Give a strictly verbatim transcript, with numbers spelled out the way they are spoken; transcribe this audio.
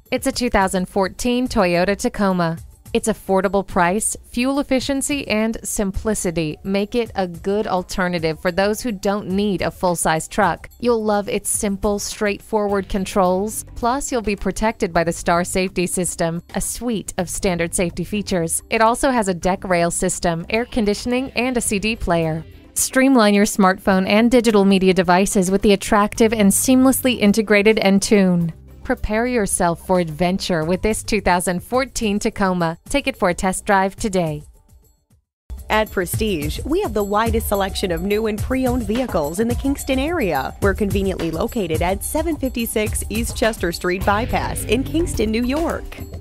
It's a two thousand fourteen Toyota Tacoma. Its affordable price, fuel efficiency, and simplicity make it a good alternative for those who don't need a full-size truck. You'll love its simple, straightforward controls. Plus, you'll be protected by the Star Safety System, a suite of standard safety features. It also has a deck rail system, air conditioning, and a C D player. Streamline your smartphone and digital media devices with the attractive and seamlessly integrated Entune. Prepare yourself for adventure with this two thousand fourteen Tacoma. Take it for a test drive today. At Prestige, we have the widest selection of new and pre-owned vehicles in the Kingston area. We're conveniently located at seven fifty-six East Chester Street Bypass in Kingston, New York.